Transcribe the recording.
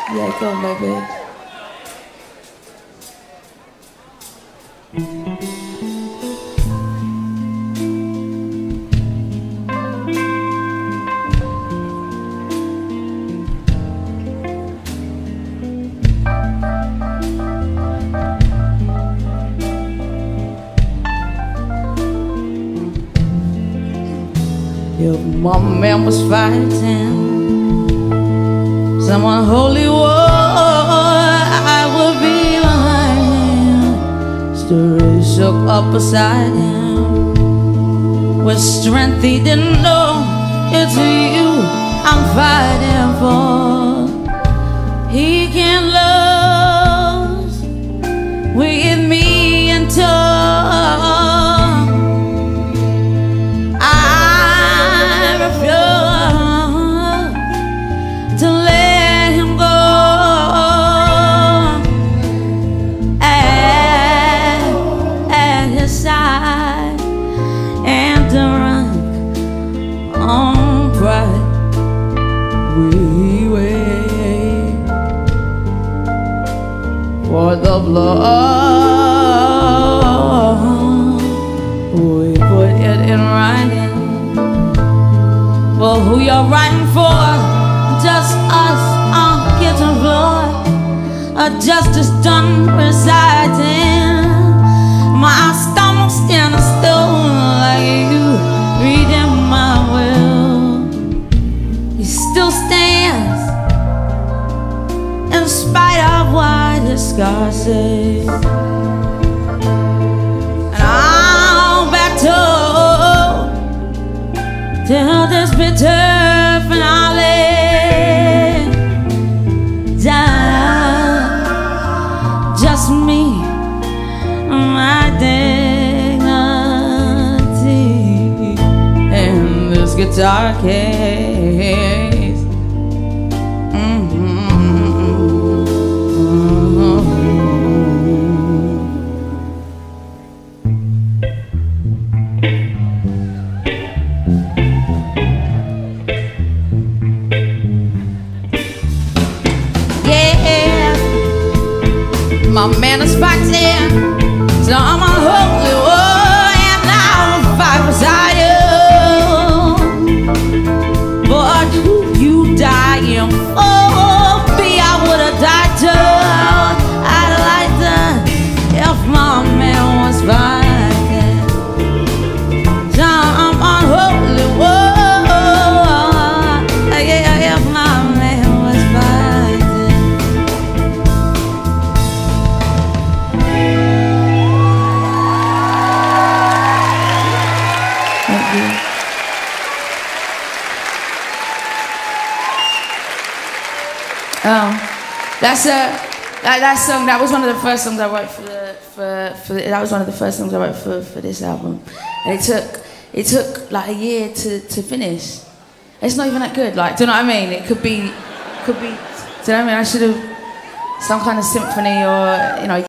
Yeah, go on, baby. Your mama man was fighting some unholy war. I would be behind him. Story shook up beside him with strength he didn't know. It's you I'm fighting for. He can't lose with me in tow. On pride we wait for the blood. We put it in writing for who you're writing for. Just us on kitchen floor, a justice done reciting. My stomach standing still like you reading my will. He still stands in spite of what his scars say. And I'll battle till this bitter finale. Just me, my dignity, and this guitar case. Yeah, my man is fighting some unholy war, and I'll fight beside you. But who you dying for? Me, I would've died too. I'd like to if my man was fighting some unholy war. Yeah, if my man was fighting. Thank you. That song. That was one of the first songs I wrote that was one of the first songs I wrote for this album. And it took like a year to finish. It's not even that good. Like, do you know what I mean? It could be. Do you know what I mean? I should have some kind of symphony or